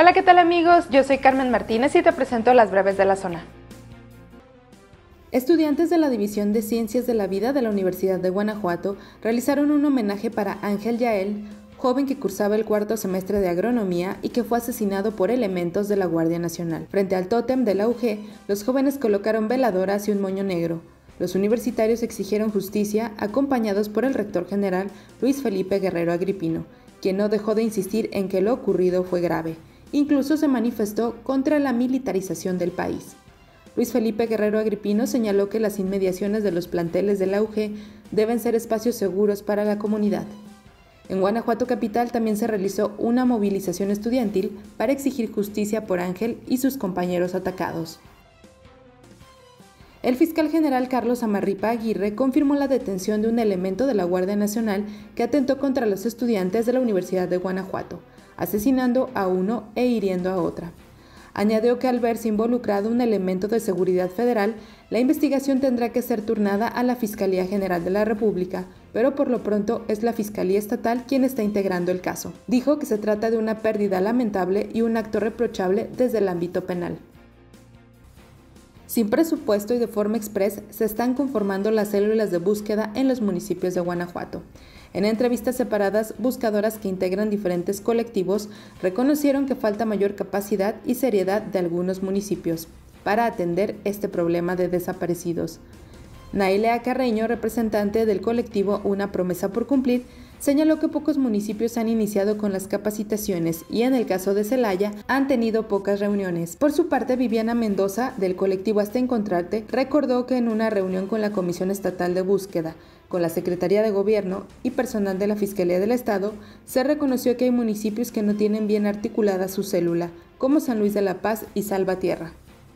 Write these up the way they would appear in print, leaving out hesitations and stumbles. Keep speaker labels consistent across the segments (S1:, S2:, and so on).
S1: Hola, ¿qué tal amigos? Yo soy Carmen Martínez y te presento las breves de la zona. Estudiantes de la División de Ciencias de la Vida de la Universidad de Guanajuato realizaron un homenaje para Ángel Yael, joven que cursaba el cuarto semestre de agronomía y que fue asesinado por elementos de la Guardia Nacional. Frente al tótem de la UG, los jóvenes colocaron veladoras y un moño negro. Los universitarios exigieron justicia, acompañados por el rector general Luis Felipe Guerrero Agripino, quien no dejó de insistir en que lo ocurrido fue grave. Incluso se manifestó contra la militarización del país. Luis Felipe Guerrero Agripino señaló que las inmediaciones de los planteles de la UG deben ser espacios seguros para la comunidad. En Guanajuato capital también se realizó una movilización estudiantil para exigir justicia por Ángel y sus compañeros atacados. El fiscal general Carlos Amarripa Aguirre confirmó la detención de un elemento de la Guardia Nacional que atentó contra los estudiantes de la Universidad de Guanajuato, asesinando a uno e hiriendo a otra. Añadió que al verse involucrado un elemento de seguridad federal, la investigación tendrá que ser turnada a la Fiscalía General de la República, pero por lo pronto es la Fiscalía Estatal quien está integrando el caso. Dijo que se trata de una pérdida lamentable y un acto reprochable desde el ámbito penal. Sin presupuesto y de forma express, se están conformando las células de búsqueda en los municipios de Guanajuato. En entrevistas separadas, buscadoras que integran diferentes colectivos reconocieron que falta mayor capacidad y seriedad de algunos municipios para atender este problema de desaparecidos. Nailea Carreño, representante del colectivo Una Promesa por Cumplir, señaló que pocos municipios han iniciado con las capacitaciones y en el caso de Celaya han tenido pocas reuniones. Por su parte, Viviana Mendoza, del colectivo Hasta Encontrarte, recordó que en una reunión con la Comisión Estatal de Búsqueda, con la Secretaría de Gobierno y personal de la Fiscalía del Estado, se reconoció que hay municipios que no tienen bien articulada su célula, como San Luis de la Paz y Salvatierra.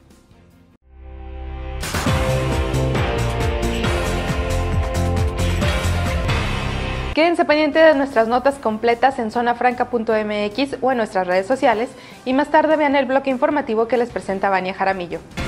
S1: Quédense pendientes de nuestras notas completas en zonafranca.mx o en nuestras redes sociales y más tarde vean el bloque informativo que les presenta Vania Jaramillo.